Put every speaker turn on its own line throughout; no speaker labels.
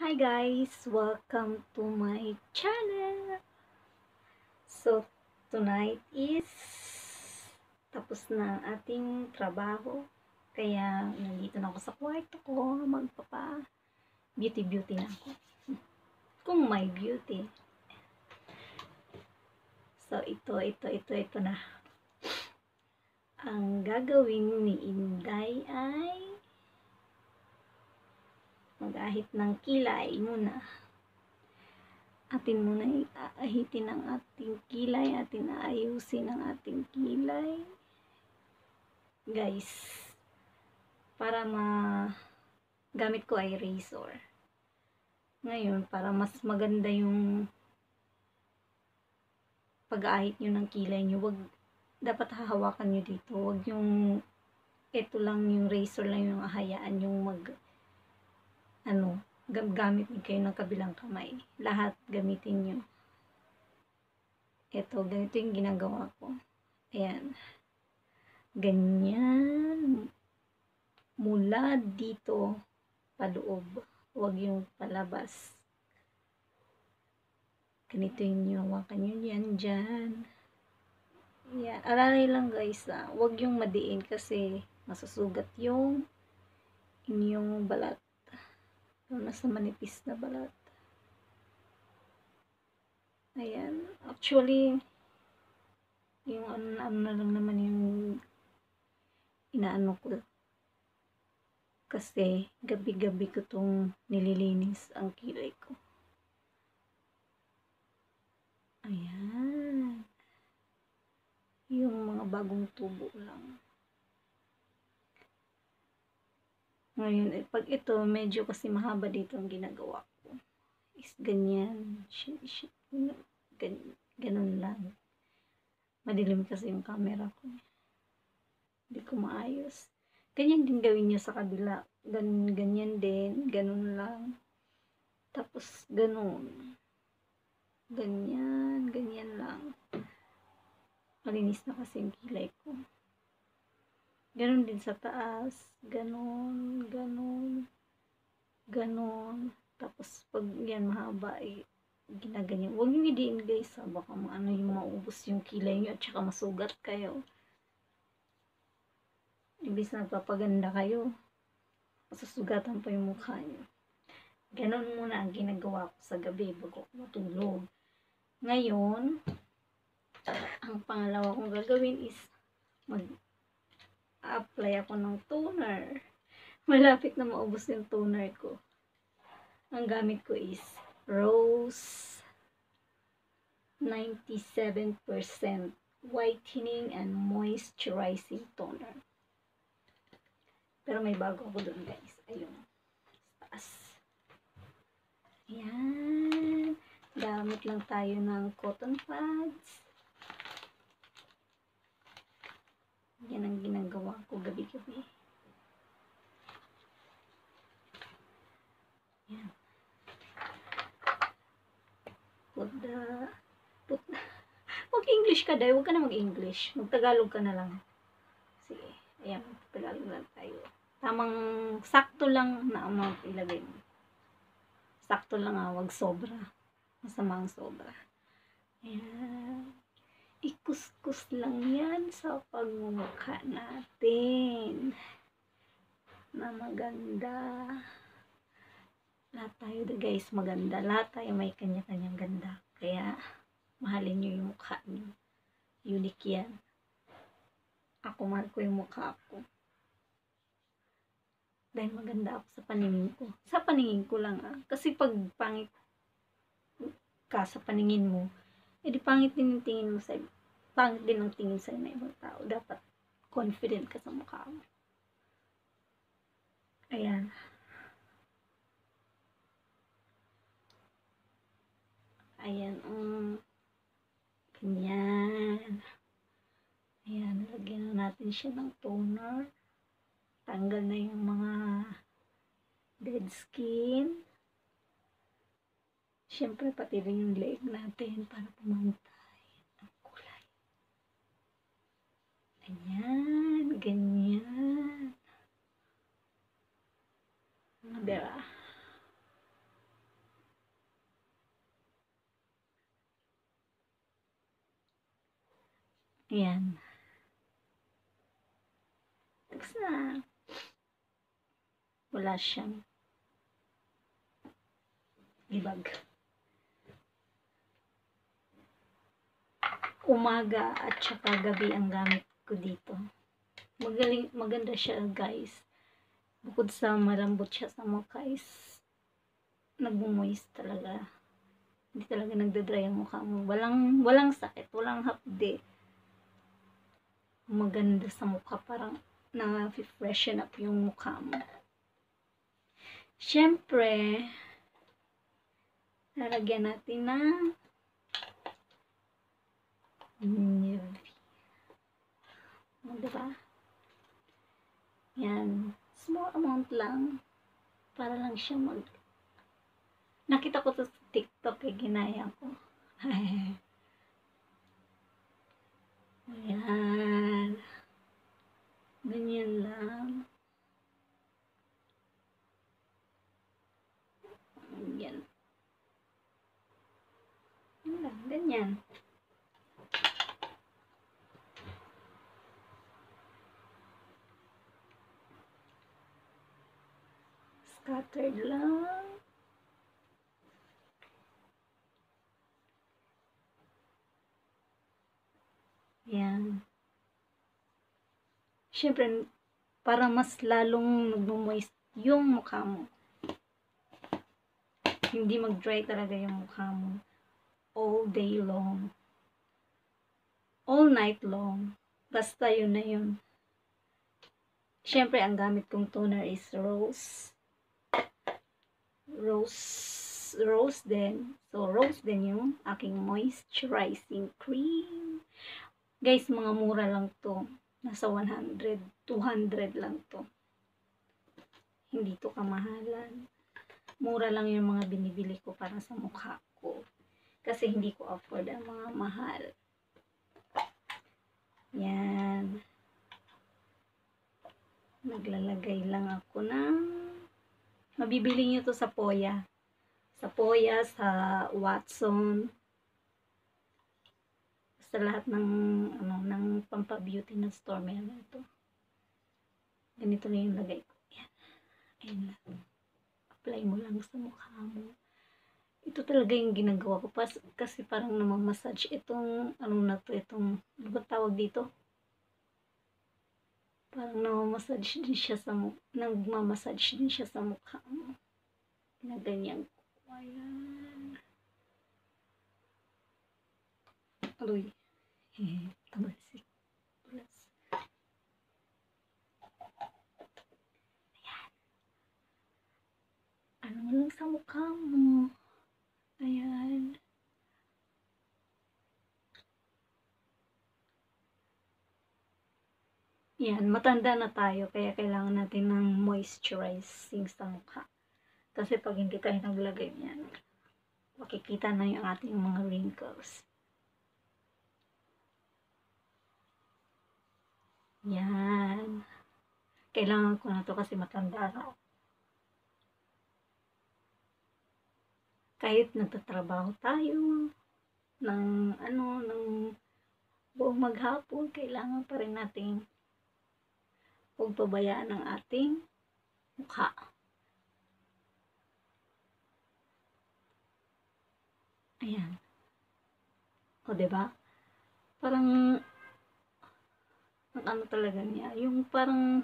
Hi guys! Welcome to my channel! So, tonight is tapos na ang ating trabaho. Kaya, nandito na ako sa kwarto ko. Beauty na ako. Kung may beauty. So, ito na. Ang gagawin ni Inday ay mag-ahit ng kilay muna. Atin muna aahitin ang ating kilay, atin aayusin ang ating kilay. Guys, para gamit ko ay razor. Ngayon, para mas maganda yung pag-aahit nyo ng kilay nyo, dapat hahawakan nyo dito. Wag yung, ito lang yung razor lang yung ahayaan yung gamit nyo kayo ng kabilang kamay. Lahat gamitin nyo. Ito, ganito yung ginagawa ko. Ayan. Ganyan. Mula dito, paloob. Huwag yung palabas. Ganito yung hawakan nyo yan dyan. Ayan. Alalay lang guys, huwag yung madiin kasi masusugat yung inyong balat. Nasa manipis na balat. Ayan. Actually, yung ano na lang naman yung inaano ko. Kasi gabi-gabi ko tong nililinis ang kilay ko. Ayan. Yung mga bagong tubo lang. Ngayon, pag ito, medyo kasi mahaba dito ang ginagawa ko. Is ganyan. Ganun lang. Madilim kasi yung camera ko. Hindi ko maayos. Ganyan din gawin nyo sa kabila. Ganyan din. Ganun lang. Tapos, ganun. Ganyan lang. Malinis na kasi yung kilay ko. Ganun din sa taas. Ganun. Tapos, pag yan mahaba, ginaganyan. Huwag nyo idiin guys, baka yung maubos yung kilay nyo at saka masugat kayo. Ibig na nagpapaganda kayo, masusugatan pa yung mukha nyo. Ganun muna ang ginagawa ko sa gabi bago ako matulog. Ngayon, ang pangalawa kong gagawin is mag-apply ako ng toner. Malapit na maubos yung toner ko. Ang gamit ko is Rose 97% whitening and moisturizing toner. Pero may bago ako doon guys. Ayun. Taas. Ayan. Gamit lang tayo ng cotton pads. Yan ang ginagawa ko gabi-gabi. Yan. Mag-English ka dahil. Huwag ka na mag-English. Mag-Tagalog ka na lang. Sige. Ayan. Tagalog lang tayo. Tamang sakto lang na amount ilagay mo. Sakto lang wag sobra. Masama ang sobra. Ayan. Ikuskus lang yan sa pagmumukha natin. Na maganda. Lahat tayo guys maganda. Lahat tayo may kanya-kanyang ganda. Kaya mahalin nyo yung mukha nyo. Unique yan. Ako mahal ko yung mukha ko. Dahil maganda ako sa paningin ko. Sa paningin ko lang Kasi pag pangit ka sa paningin mo, edi pangit din ang tingin mo sa pangit din ang tingin sa ibang tao. Dapat confident ka sa mukha mo. Ayan. Ayan. Ganyan. Ayan. Lagyan na natin siya ng toner. Tanggal na yung mga dead skin. Siyempre, pati rin yung leeg natin para pumantay ang kulay. Ayan, ganyan. Diba? Ayan. Tapos na. Wala siyang libag. Umaga at saka gabi ang gamit ko dito. Maganda siya, guys. Bukod sa malambot siya sa mukha is nagmo-moist talaga. Hindi talaga nagda-dry ang mukha mo. Walang sakit, walang hapde. Maganda sa mukha, parang na-freshen up yung mukha mo. Siyempre, lalagyan natin na Nivea. Diba? Yan. Small amount lang. Para lang siya Nakita ko to sa TikTok, ginaya ko. Ayan. Ganyan lang. Yan. Yan lang. Ganyan. Scattered lang. Yan. Siyempre, para mas lalong nagmo-moist yung mukha mo. Hindi mag-dry talaga yung mukha mo. All day long. All night long. Basta yun na yun. Siyempre, ang gamit kong toner is Rose. Rose din. So, Rose din yung aking moisturizing cream. Guys, mga mura lang to. Nasa 100, 200 lang to. Hindi to kamahalan. Mura lang yung mga binibili ko para sa mukha ko. Kasi hindi ko afford ang mga mahal. Yan. Naglalagay lang ako ng mabibili nyo to sa Poya. Sa Poya, sa Watson. Sa lahat ng ng pampa-beauty na store meron ito. Ganito na yung lagay ko. Yan. Ayan lang. Apply mo lang sa mukha mo. Ito talaga yung ginagawa ko. Kasi parang namamassage itong, itong, ano ba tawag dito? Parang namamassage din siya nagmamassage din siya sa mukha mo. Ginaganyan ko. Ayan. Aroy. Tamasik. Plus. Ayan. Ano lang sa mukha mo. Ayan. Yan, matanda na tayo, kaya kailangan natin ng moisturizing sa mukha. Kasi pag hindi tayo naglagay niyan, makikita na yung ating mga wrinkles. Yan. Kailangan ko na to kasi matanda na. Kahit nagtatrabaho tayo, ng buong maghapon, kailangan pa rin nating huwag pabayaan ang ating mukha. Ayan. O, diba? Parang, ang talaga niya, yung parang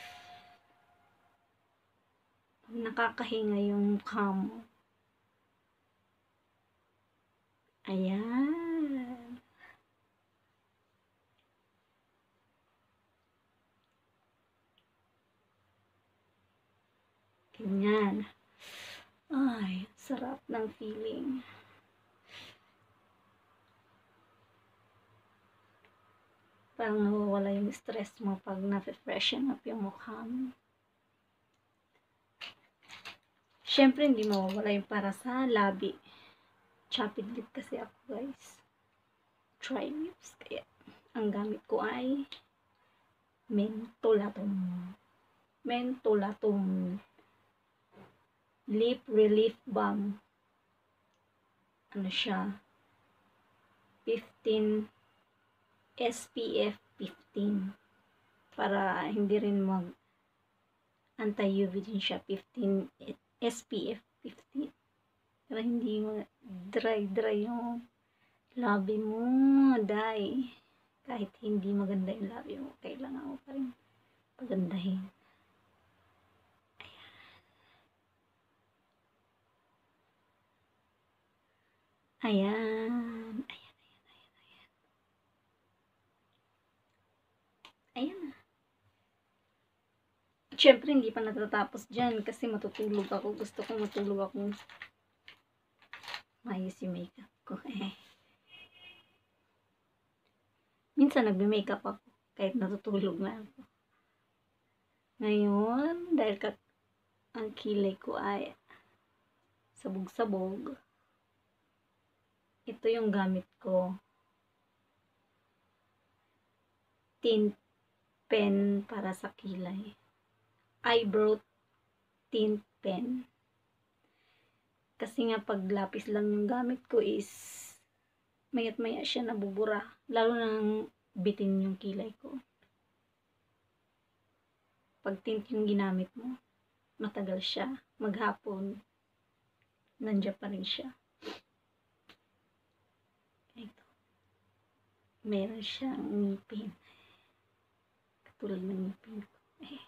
nakakahinga yung mukha mo. Ayan. Ganyan. Ay, sarap ng feeling. Parang nawawala yung stress mo pag na-freshen up yung mukha mo. Siyempre, hindi mawawala yung para sa labi. Chopped lip kasi ako, guys. Try lips. Kaya, ang gamit ko ay Mentolatum. Mentolatum Lip Relief Balm. Ano siya? 15 SPF 15 para hindi rin anti-UV din siya. 15 SPF 15 para hindi dry yung labi mo, day. Kahit hindi maganda yung labi mo, kailangan mo pa rin pagandahin. Ayan. Ayan. Siyempre, hindi pa natatapos dyan kasi matutulog ako. Gusto ko matulog ako. Mayos yung makeup ko. Minsan nagme-makeup ako kahit natutulog na ako. Ngayon, dahil ang kilay ko ay sabog-sabog, ito yung gamit ko. Tint pen para sa kilay. Eyebrow tint pen. Kasi nga pag lapis lang yung gamit ko is mayat maya siya nabubura. Lalo nang bitin yung kilay ko. Pag tint yung ginamit mo, matagal siya. Maghapon, nandiyan pa rin siya. Ito. Meron siyang ngipin. Katulad ng ngipin ko.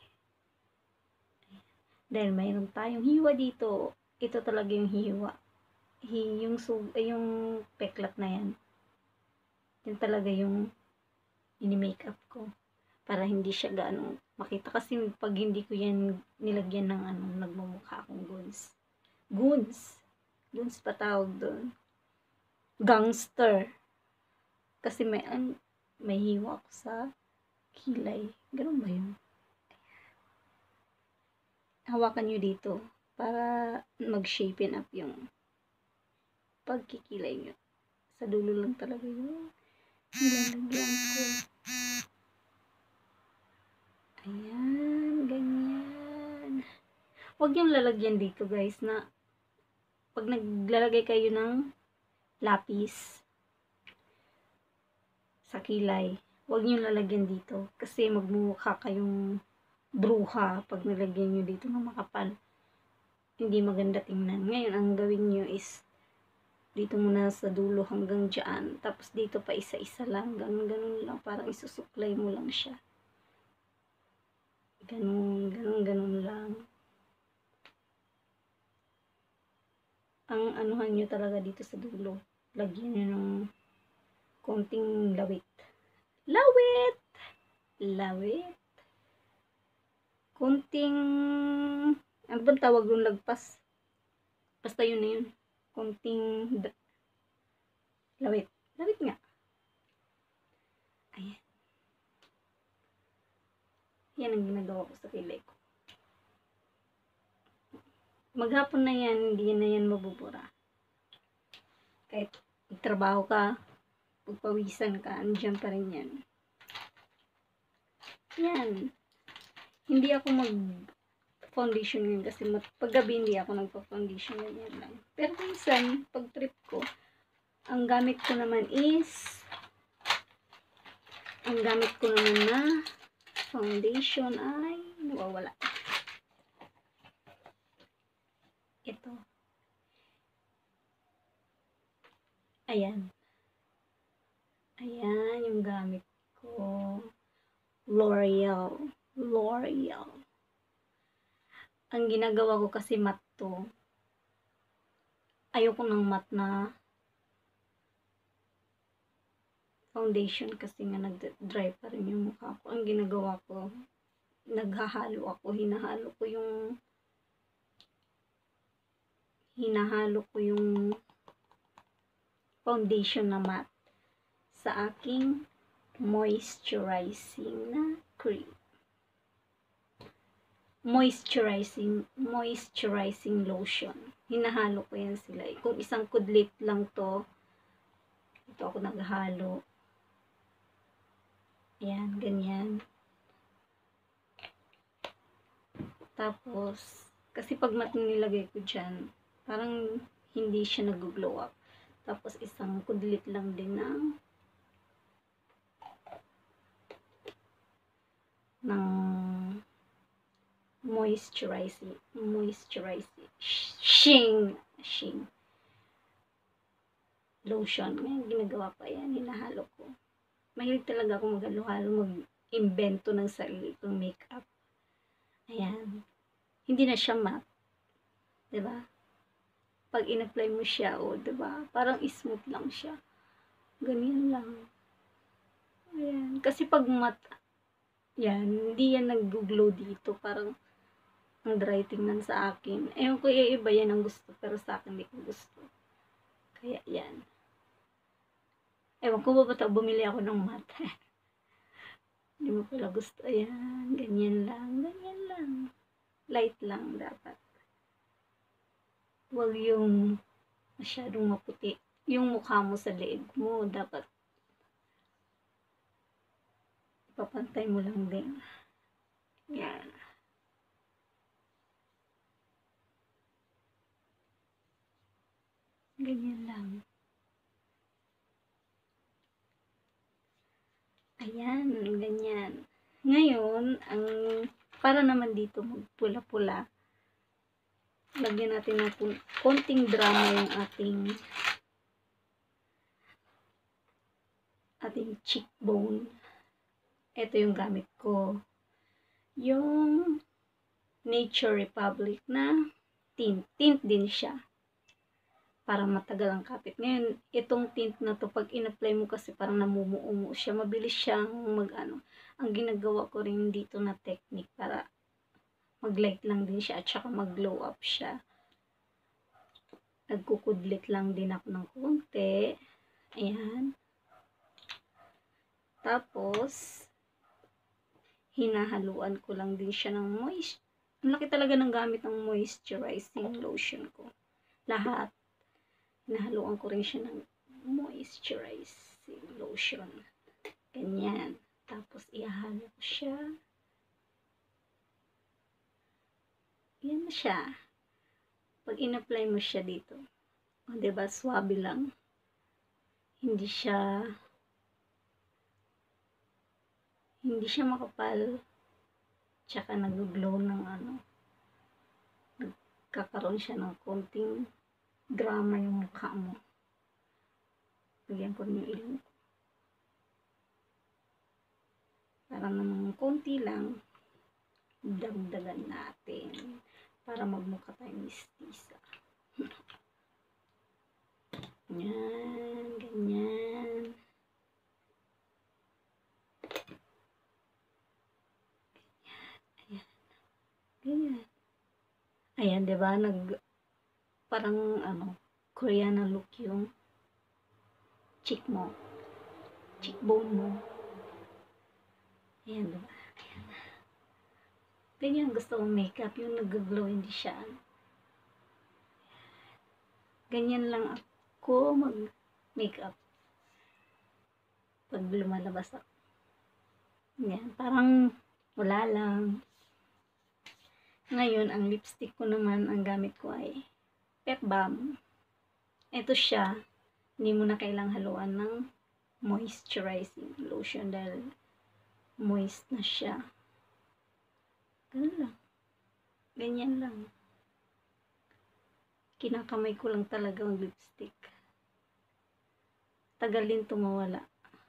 Dahil mayroon tayong hiwa dito. Ito talaga yung hiwa. Yung peklat na yan. Yan talaga yung ini-makeup ko. Para hindi siya gaano makita. Kasi pag hindi ko yan nilagyan ng nagmumukha akong goons. Goons pa tawag doon. Gangster. Kasi may hiwa ako sa kilay. Ganun ba yun? Hawakan nyo dito para mag-shapen up yung pagkikilay nyo. Sa dulo lang talaga yun. Nilalagyan ko. Ayan, ganyan. Huwag yung lalagyan dito guys na pag naglalagay kayo ng lapis sa kilay, huwag nyo lalagyan dito kasi magmumukha kayong bruha pag nilagyan nyo dito ng makapal. Hindi maganda tingnan. Ngayon, ang gawin nyo is dito muna sa dulo hanggang dyan. Tapos dito pa isa-isa lang. Ganun lang. Parang isusuklay mo lang siya. Ganun lang. Ang anuhan nyo talaga dito sa dulo. Lagyan nyo ng konting lawit. Lawit! Konting, ano bang tawag yung lagpas? Basta yun na yun. Konting lawit nga. Ayan. Yan ang ginagawa ko sa kilay ko. Maghapon na yan, hindi na yan mabubura. Kahit magtrabaho ka, pagpawisan ka, andyan pa rin yan. Yan. Hindi ako mag-foundation yun kasi paggabi hindi ako nagpa-foundation yan lang. Pero minsan, pag trip ko, ang gamit ko naman na foundation ay nawawala. Ito. Ayan yung gamit ko. L'Oreal. Ang ginagawa ko kasi matte to. Ayoko ng matte na foundation kasi nga nag-dry pa rin yung mukha ko. Ang ginagawa ko, hinahalo ko yung foundation na matte sa aking moisturizing na cream. Moisturizing lotion. Hinahalo ko yan sila. Kung isang kudlit lang to, ito ako naghalo. Ayan, ganyan. Tapos, kasi pag nilagay ko dyan, parang hindi siya nag-glow up. Tapos, isang kudlit lang din ng ng moisturizing shing lotion. Ngayon, ginagawa ko yan, hinahalo ko. Mahilig talaga ako maghalo-halo, mag-invento ng sarili kong makeup. Ayan. Hindi na siya matte. Diba? Pag in-apply mo siya, diba? Parang smooth lang siya. Ganyan lang. Ayan. Kasi pag matte, yan, hindi yan nag-glow dito. Parang ang dry tingnan sa akin. Ewan ko, iba yan ang gusto. Pero sa akin, hindi ko gusto. Kaya yan. Ewan ko ba bumili ako ng matte. Hindi mo pala gusto. Ayan. Ganyan lang. Ganyan lang. Light lang dapat. Huwag yung masyadong maputi. Yung mukha mo sa leeg mo, dapat ipapantay mo lang din. Yan. Ganyan lang. Ayan, ganyan. Ngayon, para naman dito magpula-pula, lagyan natin ng konting drama yung ating cheekbone. Ito yung gamit ko. Yung Nature Republic na tint. Tint din siya. Para matagal ang kapit. Ngayon, itong tint na to, pag in-apply mo kasi parang namumuo siya. Mabilis siyang Ang ginagawa ko rin dito na technique para mag-light lang din siya at saka mag-glow up siya. Nagkukudlit lang din ako ng konti. Ayan. Tapos, hinahaluan ko lang din siya ng ang laki talaga ng gamit ng moisturizing lotion ko. Lahat. Hinahaluan ko rin siya ng moisturizing lotion. Ganyan. Tapos, ihalo ko siya. Yan na siya. Pag in-apply mo siya dito, diba, swabe lang. Hindi siya makapal. Tsaka nag-glow ng nagkakaroon siya ng konting drama yung mukha mo. Lagyan ko rin yung ilong ko. Parang namang konti lang. Dagdagan natin. Para magmukha tayong mistisa. Yan. Ganyan. Ganyan. Ayan, diba? Parang, Korean na look yung cheek mo. Cheekbone mo. Ayan, diba? Ayan. Ganyan gusto kong makeup. Yung nag-glow, hindi siya. Ganyan lang ako mag-makeup. Pag lumalabas ako. Yan, parang wala lang. Ngayon, ang lipstick ko naman, ang gamit ko ay Pep Balm. Ito siya, hindi mo na kailang haluan ng moisturizing lotion dahil moist na siya. Ganun lang. Ganyan lang. Kinakamay ko lang talaga ang lipstick. Tagal din tumawala.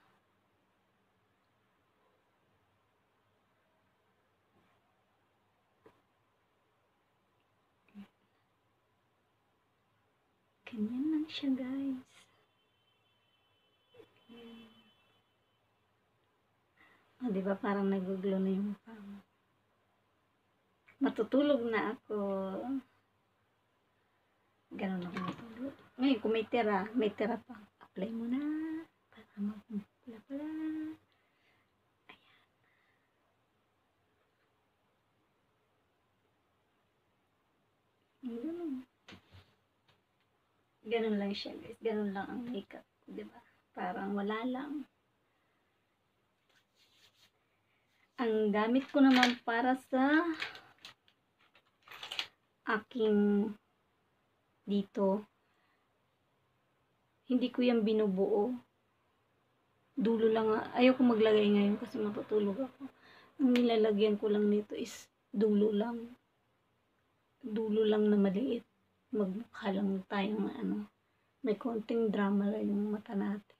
Ganyan lang siya, guys. Diba parang nag-glow na yung mukha mo. Matutulog na ako. Ganun ako matulog. Ngayon, kung may tira pa, apply mo na. Para magpula-pula. Ayan. Ganun lang siya, guys. Ganun lang ang makeup. Diba? Parang wala lang. Ang gamit ko naman para sa aking dito, hindi ko yan binubuo. Dulo lang. Ayaw ko maglagay ngayon kasi matutulog ako. Ang nilalagyan ko lang nito is dulo lang. Dulo lang na maliit. Magmukha lang tayong ano. May konting drama lang yung mata natin.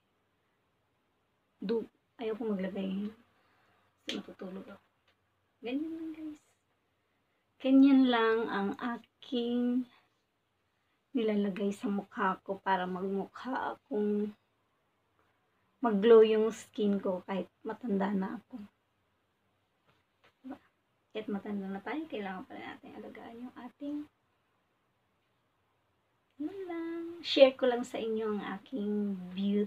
Ayaw ko maglagay. Kasi matutulog ako. Ganyan lang guys. Ganyan lang ang aking nilalagay sa mukha ko para magmukha akong mag-glow yung skin ko kahit matanda na ako. Diba? Kahit matanda na tayo, kailangan pa rin natin alagaan yung ating ano lang. Share ko lang sa inyo ang aking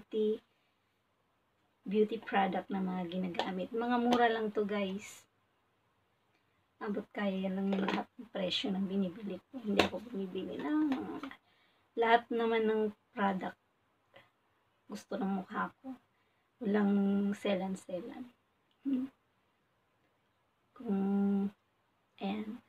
beauty product na mga ginagamit. Mga mura lang to guys. Abot kaya lang yung lahat ng presyo ng binibili ko. Hindi ako bumibili ng lahat naman ng product gusto ng mukha ko. Walang selan-selan. Kung ayan,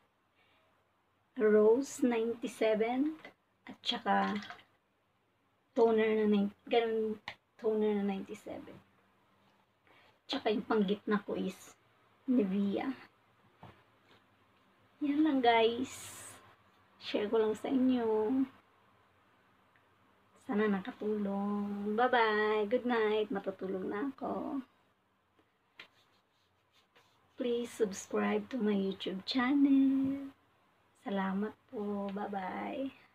Rose 97 at saka toner na ganun, toner na 97. Tsaka yung panggitna ko is Nivea. Yan lang guys. Share ko lang sa inyo. Sana nakatulong. Bye-bye. Good night. Matutulog na ako. Please subscribe to my YouTube channel. Salamat po. Bye-bye.